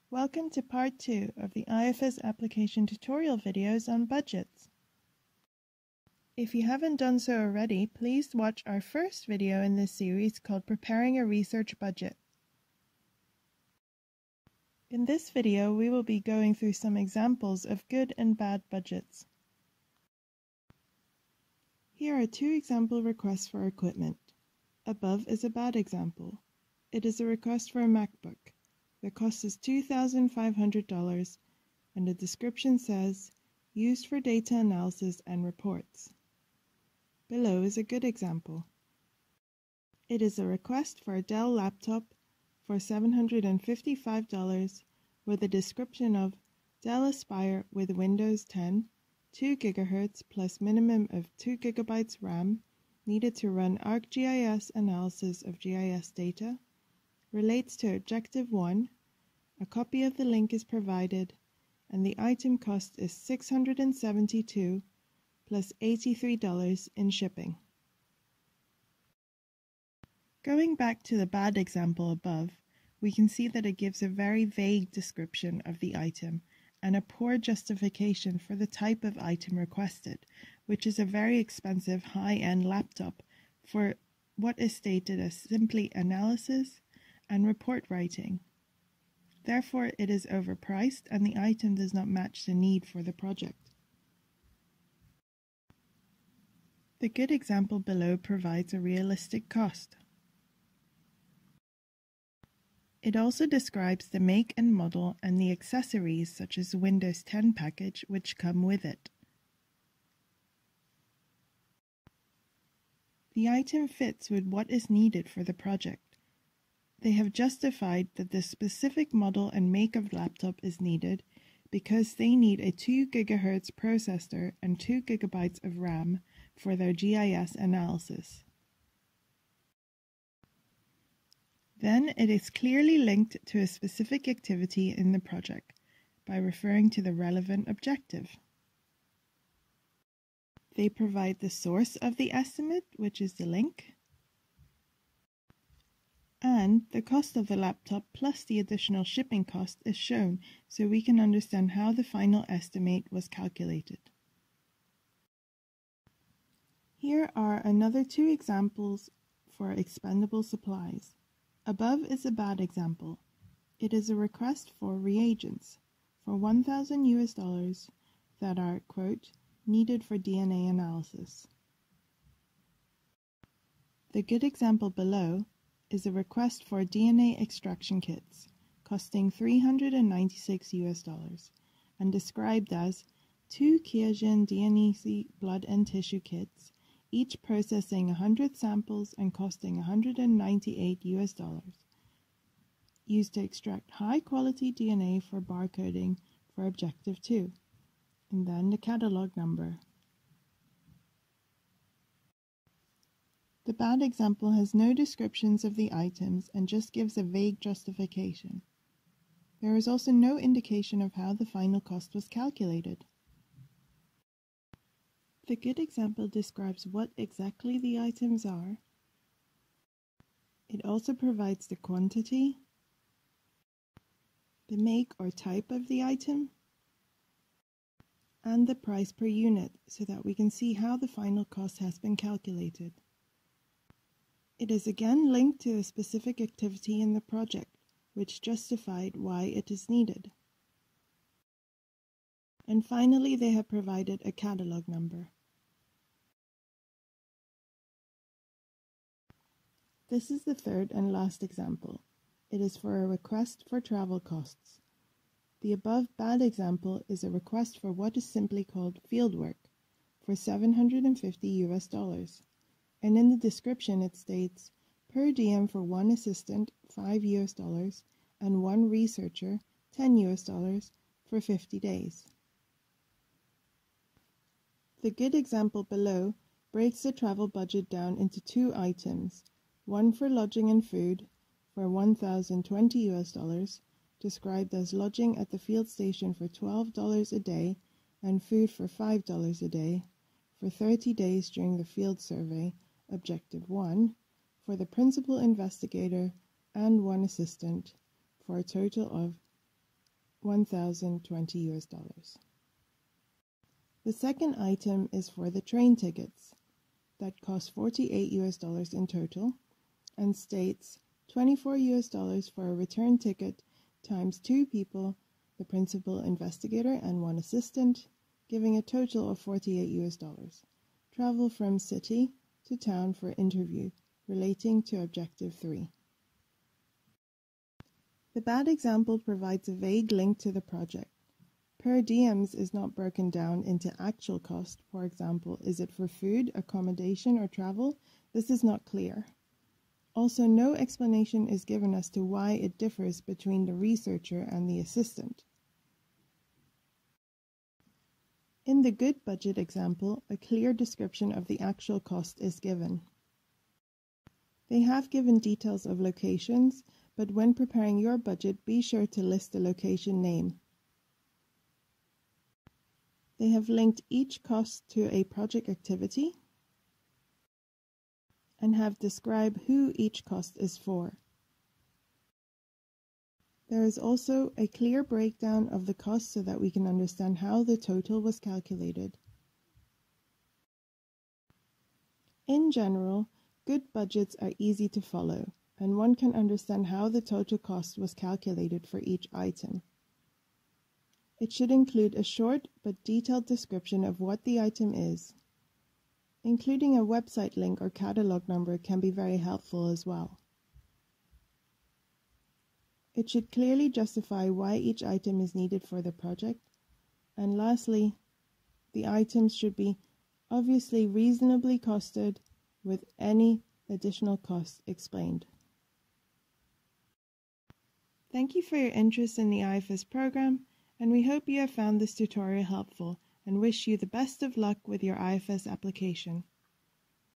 Welcome to part 2 of the IFS application tutorial videos on budgets. If you haven't done so already, please watch our first video in this series called Preparing a Research Budget. In this video, we will be going through some examples of good and bad budgets. Here are two example requests for equipment. Above is a bad example. It is a request for a MacBook. The cost is $2,500 and the description says, used for data analysis and reports. Below is a good example. It is a request for a Dell laptop for $755 with a description of Dell Aspire with Windows 10, 2 GHz plus minimum of 2 GB RAM needed to run ArcGIS analysis of GIS data, relates to Objective 1, a copy of the link is provided, and the item cost is $672 plus $83 in shipping. Going back to the bad example above, we can see that it gives a very vague description of the item and a poor justification for the type of item requested, which is a very expensive high-end laptop for what is stated as simply analysis and report writing. Therefore, it is overpriced and the item does not match the need for the project. The good example below provides a realistic cost. It also describes the make and model and the accessories such as the Windows 10 package which come with it. The item fits with what is needed for the project. They have justified that the specific model and make of laptop is needed because they need a 2 GHz processor and 2 GB of RAM for their GIS analysis. Then it is clearly linked to a specific activity in the project by referring to the relevant objective. They provide the source of the estimate, which is the link, and the cost of the laptop plus the additional shipping cost is shown so we can understand how the final estimate was calculated. Here are another two examples for expendable supplies. Above is a bad example. It is a request for reagents for $1,000 that are, quote, needed for DNA analysis. The good example below is a request for DNA extraction kits costing $396 and described as 2 Qiagen DNA blood and tissue kits, each processing 100 samples and costing $198, used to extract high-quality DNA for barcoding for Objective 2, and then the catalog number. The bad example has no descriptions of the items and just gives a vague justification. There is also no indication of how the final cost was calculated. The good example describes what exactly the items are. It also provides the quantity, the make or type of the item, and the price per unit so that we can see how the final cost has been calculated. It is again linked to a specific activity in the project, which justified why it is needed. And finally, they have provided a catalog number. This is the third and last example. It is for a request for travel costs. The above bad example is a request for what is simply called fieldwork for $750. And in the description it states, per diem for one assistant, $5 and one researcher, $10 for 50 days. The good example below breaks the travel budget down into two items, one for lodging and food for $1,020, described as lodging at the field station for $12 a day and food for $5 a day for 30 days during the field survey, Objective 1, for the principal investigator and one assistant, for a total of $1,020. The second item is for the train tickets that cost $48 in total and states $24 for a return ticket times 2 people, the principal investigator and 1 assistant, giving a total of $48. Travel from city to town for interview relating to Objective 3. The bad example provides a vague link to the project. Per diems is not broken down into actual cost. For example, is it for food, accommodation, or travel? This is not clear. Also, no explanation is given as to why it differs between the researcher and the assistant. In the good budget example, a clear description of the actual cost is given. They have given details of locations, but when preparing your budget, be sure to list the location name. They have linked each cost to a project activity and have described who each cost is for. There is also a clear breakdown of the cost so that we can understand how the total was calculated. In general, good budgets are easy to follow, and one can understand how the total cost was calculated for each item. It should include a short but detailed description of what the item is. Including a website link or catalog number can be very helpful as well. It should clearly justify why each item is needed for the project. And lastly, the items should be obviously reasonably costed with any additional costs explained. Thank you for your interest in the IFS program, and we hope you have found this tutorial helpful and wish you the best of luck with your IFS application.